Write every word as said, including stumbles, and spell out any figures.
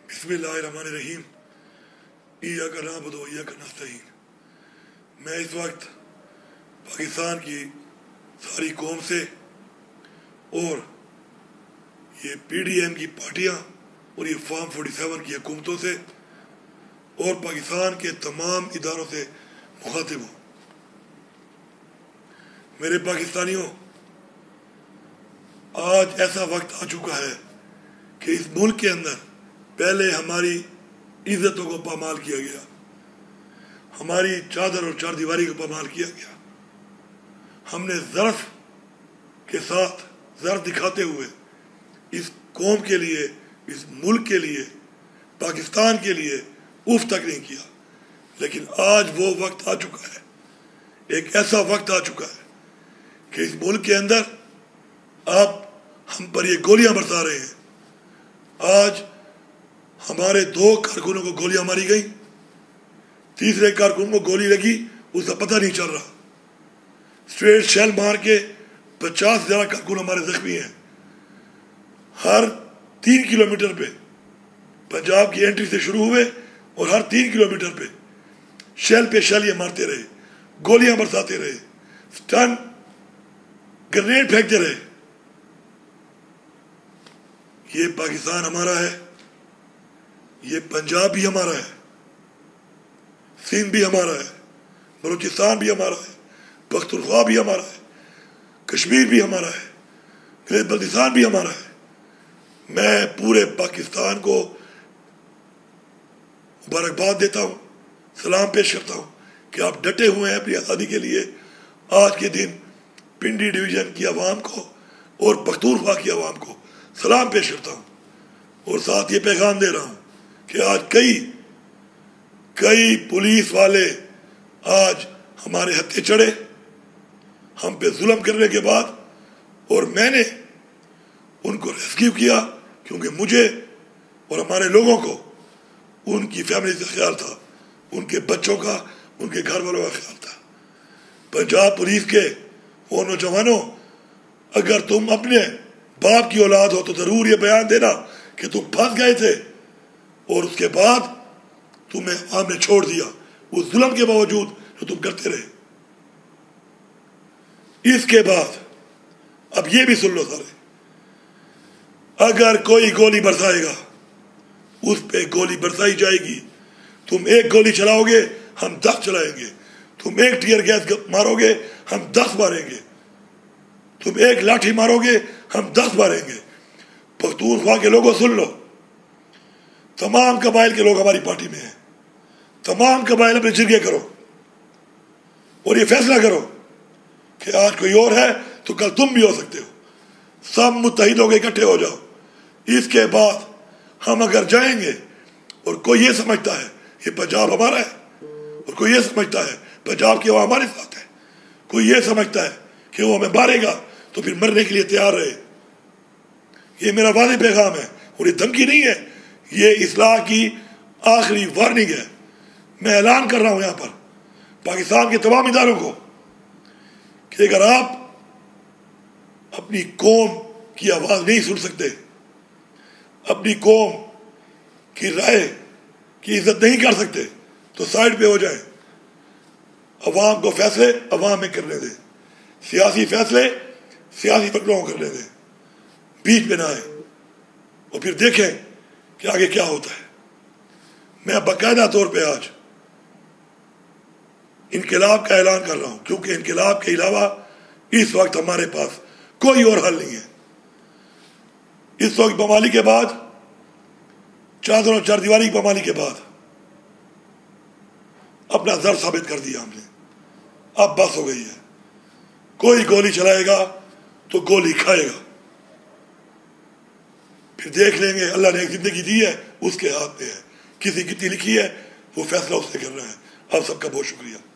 بسم اللہ الرحمن الرحیم ایاک نعبد و ایاک نستعین۔ میں اس وقت پاکستان کی ساری قوم سے اور یہ پی ڈی ایم کی پارٹیاں اور یہ فارم فورٹی سیون کی حکومتوں سے اور پاکستان کے تمام اداروں سے مخاطب ہوں۔ میرے پاکستانیوں، آج ایسا وقت آ چکا ہے کہ اس ملک کے اندر پہلے ہماری عزتوں کو پامال کیا گیا، ہماری چادر اور چار دیواری کو پامال کیا گیا۔ ہم نے ظرف کے ساتھ ظرف دکھاتے ہوئے اس قوم کے لیے، اس ملک کے لیے، پاکستان کے لیے اف تک نہیں کیا۔ لیکن آج وہ وقت آ چکا ہے، ایک ایسا وقت آ چکا ہے کہ اس ملک کے اندر آپ ہم پر یہ گولیاں برسا رہے ہیں۔ آج ہمارے دو کارکنوں کو گولیاں ماری گئیں، تیسرے کارکن کو گولی لگی، اس کا پتہ نہیں چل رہا۔ اسٹریٹ شیل مار کے پچاس ہزار کارکن ہمارے زخمی ہیں۔ ہر تین کلومیٹر پہ پنجاب کی انٹری سے شروع ہوئے اور ہر تین کلومیٹر پہ شیل پہ شیل یہ مارتے رہے، گولیاں برساتے رہے، سٹن گرنیڈ پھینکتے رہے۔ یہ پاکستان ہمارا ہے، یہ پنجاب بھی ہمارا ہے، سندھ بھی ہمارا ہے، بلوچستان بھی ہمارا ہے، پختونخوا بھی ہمارا ہے، کشمیر بھی ہمارا ہے، گلیت بلتستان بھی ہمارا ہے۔ میں پورے پاکستان کو مبارکباد دیتا ہوں، سلام پیش کرتا ہوں کہ آپ ڈٹے ہوئے ہیں اپنی آزادی کے لیے۔ آج کے دن پنڈی ڈویژن کی عوام کو اور پختونخوا کی عوام کو سلام پیش کرتا ہوں، اور ساتھ یہ پیغام دے رہا ہوں کہ آج کئی کئی پولیس والے آج ہمارے ہتھے چڑھے، ہم پہ ظلم کرنے کے بعد، اور میں نے ان کو ریسکیو کیا کیونکہ مجھے اور ہمارے لوگوں کو ان کی فیملی سے خیال تھا، ان کے بچوں کا، ان کے گھر والوں کا خیال تھا۔ پنجاب پولیس کے وہ نوجوانوں، اگر تم اپنے باپ کی اولاد ہو تو ضرور یہ بیان دینا کہ تم پھنس گئے تھے اور اس کے بعد تمہیں عوام نے چھوڑ دیا، اس ظلم کے باوجود جو تم کرتے رہے۔ اس کے بعد اب یہ بھی سن لو سارے، اگر کوئی گولی برسائے گا اس پہ گولی برسائی جائے گی۔ تم ایک گولی چلاؤ گے، ہم دس چلائیں گے۔ تم ایک ٹیئر گیس مارو گے، ہم دس ماریں گے۔ تم ایک لاٹھی مارو گے، ہم دس ماریں گے۔ پختونخوا کے لوگوں سن لو، تمام قبائل کے لوگ ہماری پارٹی میں ہیں۔ تمام قبائل اپنے جرگے کرو اور یہ فیصلہ کرو کہ آج کوئی اور ہے تو کل تم بھی ہو سکتے ہو۔ سب متحد ہو کے اکٹھے ہو جاؤ۔ اس کے بعد ہم اگر جائیں گے اور کوئی یہ سمجھتا ہے یہ پنجاب ہمارا ہے، اور کوئی یہ سمجھتا ہے پنجاب کی وہ ہمارے ساتھ ہے، کوئی یہ سمجھتا ہے کہ وہ ہمیں مارے گا تو پھر مرنے کے لیے تیار رہے۔ یہ میرا واضح پیغام ہے اور یہ دھمکی نہیں ہے، یہ اصلاح کی آخری وارننگ ہے۔ میں اعلان کر رہا ہوں یہاں پر پاکستان کے تمام اداروں کو کہ اگر آپ اپنی قوم کی آواز نہیں سن سکتے، اپنی قوم کی رائے کی عزت نہیں کر سکتے تو سائڈ پہ ہو جائیں۔ عوام کو فیصلے عوام میں کرنے دیں، سیاسی فیصلے سیاسی فکروں کو کرنے دیں، بیچ میں نہ آئے، اور پھر دیکھیں کہ آگے کیا ہوتا ہے۔ میں باقاعدہ طور پہ آج انقلاب کا اعلان کر رہا ہوں کیونکہ انقلاب کے علاوہ اس وقت ہمارے پاس کوئی اور حل نہیں ہے۔ اس وقت پامالی کے بعد، چادر اور چار دیواری کی پامالی کے بعد اپنا زر ثابت کر دیا ہم نے، اب بس ہو گئی ہے۔ کوئی گولی چلائے گا تو گولی کھائے گا، پھر دیکھ لیں گے۔ اللہ نے ایک زندگی دی ہے، اس کے ہاتھ میں ہے، کسی کتنی لکھی ہے وہ فیصلہ اس نے کرنا ہے۔ آپ سب کا بہت شکریہ۔